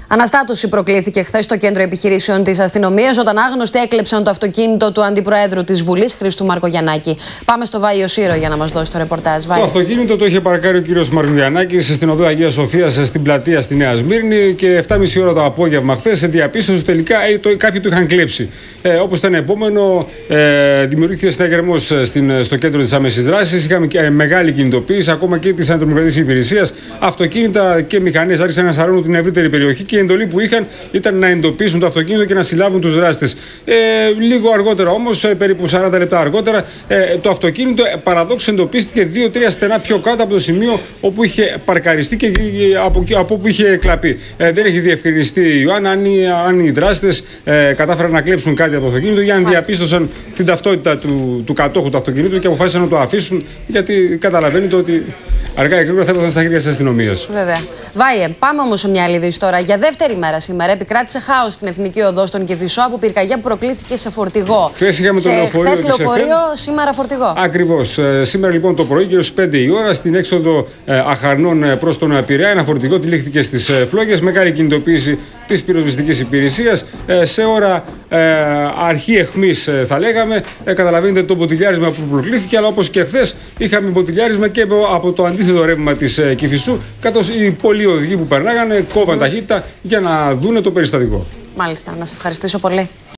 Αναστάτωση προκλήθηκε χθες στο κέντρο επιχειρήσεων της αστυνομίας όταν άγνωστοι έκλεψαν το αυτοκίνητο του Αντιπροέδρου της Βουλής, Χρήστου Μαρκογιαννάκη. Πάμε στο Βάιο Σύρο για να μας δώσει το ρεπορτάζ. Το αυτοκίνητο το είχε παρκάρει ο κύριος Μαρκογιαννάκης στην οδό Αγίας Σοφίας στην πλατεία στη Νέα Σμύρνη και 7.30 ώρα το απόγευμα χθες διαπίστωσε τελικά κάποιοι του είχαν κλέψει. Όπως ήταν επόμενο, δημιουργήθηκε συναγερμός στο κέντρο της άμεσης δράσης. Είχαμε και μεγάλη κινητοποίηση ακόμα και της Αντιτρομοκρατικής Υπηρεσίας. Αυτοκίνητα και μηχανές άρχισαν να σαρώνουν την ευρύτερη περιοχή. Και η εντολή που είχαν ήταν να εντοπίσουν το αυτοκίνητο και να συλλάβουν τους δράστες. Λίγο αργότερα όμως, περίπου 40 λεπτά αργότερα, το αυτοκίνητο παραδόξως εντοπίστηκε 2-3 στενά πιο κάτω από το σημείο όπου είχε παρκαριστεί και από όπου είχε κλαπεί. Δεν έχει διευκρινιστεί, Ιωάννα, αν οι δράστες κατάφεραν να κλέψουν κάτι από το αυτοκίνητο ή αν διαπίστωσαν την ταυτότητα του κατόχου του αυτοκινήτου και αποφάσισαν να το αφήσουν, γιατί καταλαβαίνετε ότι αργά ή γρήγορα θα έπρεπε στα χέρια της αστυνομίας. Βέβαια. Βάιε, πάμε όμως σε μια άλλη είδηση τώρα. Για δεύτερη μέρα σήμερα επικράτησε χάος στην Εθνική Οδό στον Κηφισό από πυρκαγιά που προκλήθηκε σε φορτηγό. Χθες είχαμε το λεωφορείο. Χθες λεωφορείο, σήμερα φορτηγό. Ακριβώς. Σήμερα λοιπόν το πρωί, γύρω στις 5 η ώρα, στην έξοδο Αχαρνών προς τον Πειραιά, ένα φορτηγό τυλίχθηκε στις φλόγες. Μεγάλη κινητοποίηση της πυροσβεστικής υπηρεσίας. Σε ώρα αρχή αιχμής, θα λέγαμε. Καταλαβαίνετε το μποτιλιάρισμα που προκλήθηκε, αλλά όπως και χθες είχαμε μποτιλιάρισμα και από το αντίθετο ρεύμα της Κηφισού, καθώς οι πολλοί οδηγοί που περνάγανε κόβαν ταχύτητα για να δούνε το περιστατικό. Μάλιστα. Να σε ευχαριστήσω πολύ.